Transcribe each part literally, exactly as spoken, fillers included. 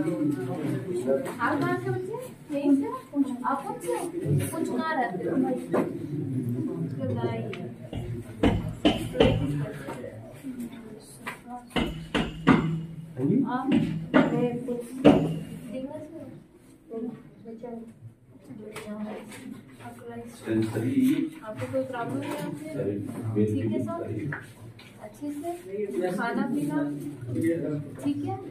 आप कहाँ के बच्चे? यहीं से? आप कौन से? कुछ कहाँ रहते हो? आप आपको कोई प्रॉब्लम है? ठीक है सर, अच्छे से खाना पीना ठीक है?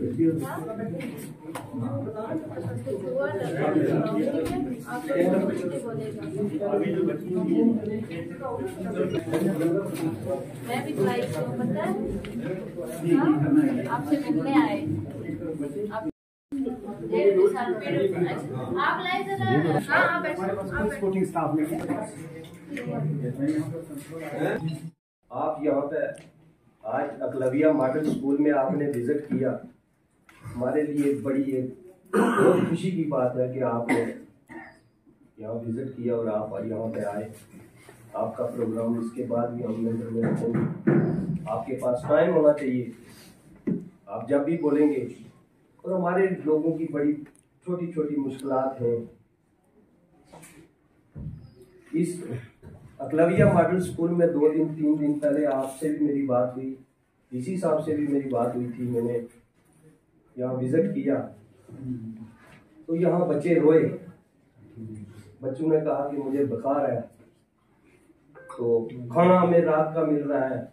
मैं भी फ्लाइट से पता है, आपसे मिलने आए। आप लाए जरा। हाँ हाँ बैठो। स्टाफ में आप यहाँ पे आज अकलविया मॉडल स्कूल में आपने विजिट किया, हमारे लिए बड़ी एक बहुत खुशी की बात है कि आपने यहाँ विजिट किया और आप यहाँ पे आए। आपका प्रोग्राम इसके बाद भी हम नजर में रखेंगे। आपके पास टाइम होना चाहिए, आप जब भी बोलेंगे। और हमारे लोगों की बड़ी छोटी छोटी मुश्किलात हैं। इस अकलविया मॉडल स्कूल में दो दिन तीन दिन पहले आपसे भी मेरी बात हुई, इसी साहब से भी मेरी बात हुई थी। मैंने यहाँ विजिट किया तो यहाँ बच्चे रोए। बच्चों ने कहा कि मुझे बुखार है, तो खाना हमें रात का मिल रहा है,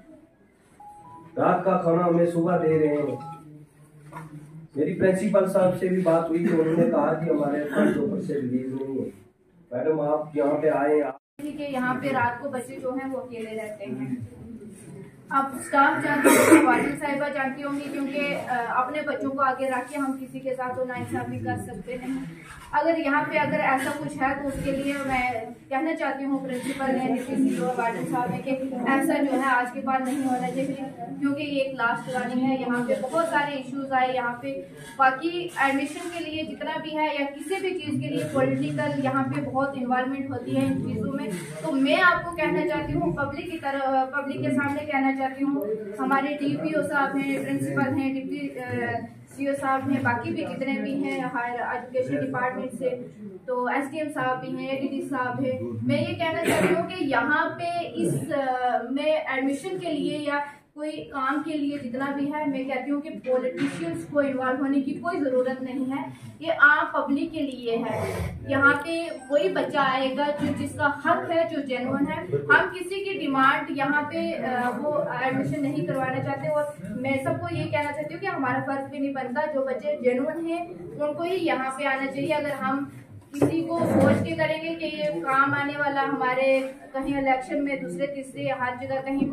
रात का खाना हमें सुबह दे रहे हैं। मेरी प्रिंसिपल साहब से भी बात हुई तो उन्होंने कहा कि हमारे पास ऊपर से रिलीज नहीं है। मैडम आप यहाँ पे आए। ठीक है, यहाँ पे रात को बच्चे जो हैं वो अकेले रहते हैं। अब स्टाफ जानते होंगे, वार्डन साहिबा जानती होंगी, क्योंकि अपने बच्चों को आगे रख के हम किसी के साथ तो नाइंसाफी कर सकते नहीं। अगर यहाँ पे अगर ऐसा कुछ है तो उसके लिए मैं कहना चाहती हूँ प्रिंसिपल ने, डिप्टी और वार्डन साहब ने कि ऐसा जो है आज के बाद नहीं होना चाहिए, क्योंकि ये एक लास्ट वार्निंग है। यहाँ पे बहुत सारे इश्यूज आए यहाँ पे। बाकी एडमिशन के लिए जितना भी है या किसी भी चीज़ के लिए पॉलिटिकल यहाँ पे बहुत इन्वॉल्वमेंट होती है इन चीज़ों में। तो मैं आपको कहना चाहती हूँ, पब्लिक की तरह पब्लिक के सामने कहना चाहती हूँ, हमारे डीपीओ साहब हैं, प्रिंसिपल हैं, डिप्टी सीओ साहब हैं, बाकी भी जितने भी हैं हायर एजुकेशन डिपार्टमेंट से, तो एसडीएम साहब भी हैं, एडीडी साहब हैं। मैं ये कहना चाहती हूँ कि यहाँ पे इस में एडमिशन के लिए या कोई काम के लिए जितना भी है, मैं कहती हूँ कि पॉलिटिशियंस को इन्वॉल्व होने की कोई ज़रूरत नहीं है। ये आम पब्लिक के लिए है। यहाँ पे वही बच्चा आएगा जो जिसका हक है, जो जेन्युइन है। हम किसी की डिमांड यहाँ पे वो एडमिशन नहीं करवाना चाहते। और मैं सबको ये कहना चाहती हूँ कि हमारा फर्ज भी नहीं बनता, जो बच्चे जेन्युइन हैं उनको ही यहाँ पे आना चाहिए। अगर हम किसी को सोच के करेंगे कि ये काम आने वाला हमारे कहीं इलेक्शन में दूसरे तीसरे हर जगह कहीं।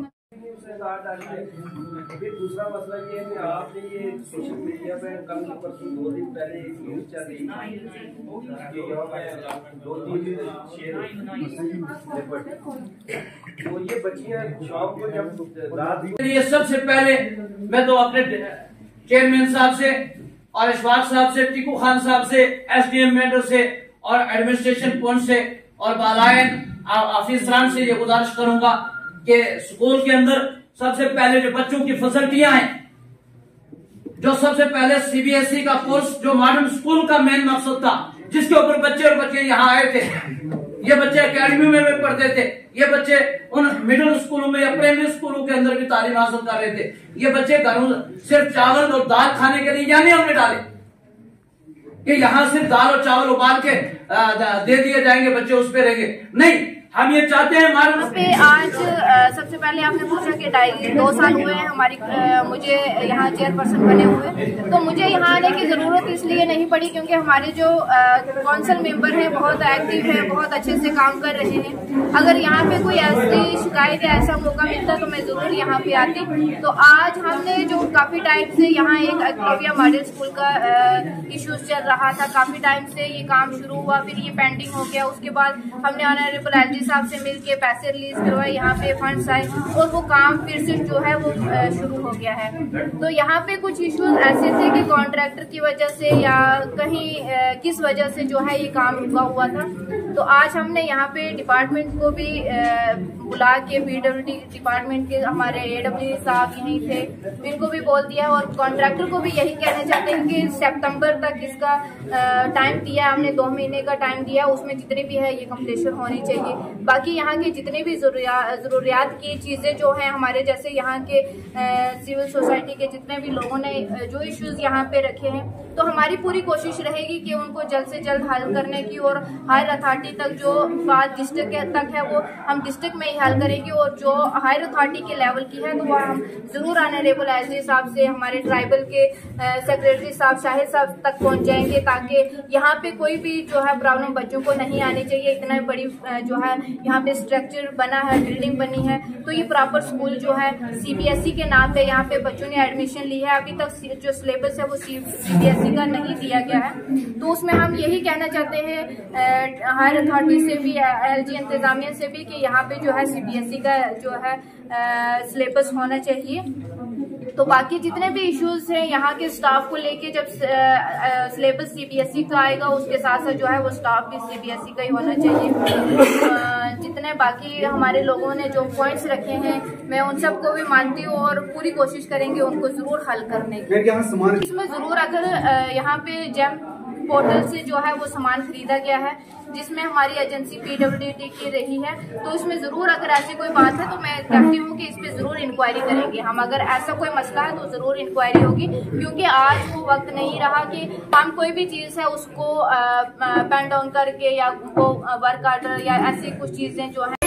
फिर दूसरा मसला ये है कि आपने ये सोशल मीडिया पे कल परसों दो दिन पहले एक न्यूज चल रही थी, यहाँ पे दो तीन तो ये बच्चियां शाम को जब रात। ये सबसे पहले मैं तो अपने चेयरमैन साहब से और इशफाक साहब से, टीकू खान साहब से, एसडीएम मेंटर से और एडमिनिस्ट्रेशन पॉइंट से और बालायन ऑफिसरान से ये गुजारिश करूंगा कि स्कूल के अंदर सबसे पहले जो बच्चों की फैसिलिटियां हैं, जो सबसे पहले सीबीएसई का कोर्स जो मॉडर्न स्कूल का मेन मकसद था, जिसके ऊपर बच्चे और बच्चे यहाँ आए थे। ये बच्चे एकेडमी में भी पढ़ते थे, ये बच्चे उन मिडिल स्कूलों में या प्राइमरी स्कूलों के अंदर भी तालीम हासिल कर रहे थे। ये बच्चे घरों सिर्फ चावल और दाल खाने के लिए यानी हमने डाले कि यहाँ सिर्फ दाल और चावल उबाल के दे दिए जाएंगे, बच्चे उस पर रहेंगे। नहीं, हम ये चाहते हैं हमारे पे आज आ, सबसे पहले आपने पूछा कि ढाई दो साल हुए हैं हमारी आ, मुझे यहाँ चेयरपर्सन बने हुए। तो मुझे यहाँ आने की ज़रूरत इसलिए नहीं पड़ी क्योंकि हमारे जो काउंसिल मेंबर हैं बहुत एक्टिव हैं, बहुत अच्छे से काम कर रहे हैं। अगर यहाँ पे कोई ऐसी शिकायत या ऐसा मौका मिलता तो मैं ज़रूर यहाँ पे आती। तो आज हमने जो काफ़ी टाइम से यहाँ एक अकलविया मॉडल स्कूल का इशूज़ चल रहा था, काफ़ी टाइम से ये काम शुरू हुआ, फिर ये पेंडिंग हो गया। उसके बाद हमने ऑनरेबल एलजी साहब से मिलके पैसे रिलीज करवाए, यहाँ पे फंड्स आए और वो काम फिर से जो है वो शुरू हो गया है। तो यहाँ पे कुछ इश्यूज ऐसे थे कि कॉन्ट्रैक्टर की वजह से या कहीं किस वजह से जो है ये काम रुका हुआ था। तो आज हमने यहाँ पे डिपार्टमेंट को भी बुला के पीडब्ल्यूडी डिपार्टमेंट के हमारे एडब्ल्यू साहब यहीं थे, इनको भी बोल दिया और कॉन्ट्रैक्टर को भी यही कहना चाहते हैं कि सितंबर तक इसका टाइम दिया, हमने दो महीने का टाइम दिया, उसमें जितनी भी है ये कंप्लीशन होनी चाहिए। बाकी यहाँ के जितने भी जरूरियात की चीज़ें जो हैं हमारे जैसे यहाँ के सिविल सोसाइटी के जितने भी लोगों ने जो इश्यूज यहाँ पे रखे हैं, तो हमारी पूरी कोशिश रहेगी कि उनको जल्द से जल्द हल करने की, और हायर अथॉरिटी तक जो बात डिस्ट्रिक्ट तक है वो हम डिस्ट्रिक्ट में ही हल करेंगे, और जो हायर अथॉरिटी के लेवल की है तो वह हम जरूर ऑनरेबल एसडी साहब से, हमारे ट्राइबल के सेक्रेटरी साहब शाहिद साहब तक पहुँच जाएंगे, ताकि यहाँ पे कोई भी जो है प्रॉब्लम बच्चों को नहीं आनी चाहिए। इतना बड़ी जो है यहाँ पे स्ट्रक्चर बना है, बिल्डिंग बनी है, तो ये प्रॉपर स्कूल जो है सीबीएसई के नाम पे यहाँ पे बच्चों ने एडमिशन ली है। अभी तक जो सिलेबस है वो सीबीएसई का नहीं दिया गया है, तो उसमें हम यही कहना चाहते हैं हायर अथॉरिटी से भी, एलजी इंतजामिया से भी, कि यहाँ पे जो है सीबीएसई का जो है सिलेबस होना चाहिए। तो बाकी जितने भी इश्यूज हैं यहाँ के स्टाफ को लेके, जब सिलेबस सीबीएसई का आएगा उसके साथ साथ जो है वो स्टाफ भी सीबीएसई का ही होना चाहिए। जितने बाकी हमारे लोगों ने जो पॉइंट्स रखे हैं मैं उन सबको भी मानती हूँ और पूरी कोशिश करेंगे उनको जरूर हल करने की। इसमें जरूर अगर यहाँ पे जेम पोर्टल से जो है वो सामान खरीदा गया है जिसमें हमारी एजेंसी पीडब्ल्यूडी की रही है, तो इसमें जरूर अगर ऐसी कोई बात है तो मैं कहती हूँ कि इस पे जरूर इंक्वायरी करेंगे हम। अगर ऐसा कोई मसला है तो जरूर इंक्वायरी होगी, क्योंकि आज वो वक्त नहीं रहा कि हम कोई भी चीज है उसको पेन डाउन करके या वो वर्क ऑर्डर या ऐसी कुछ चीजें जो है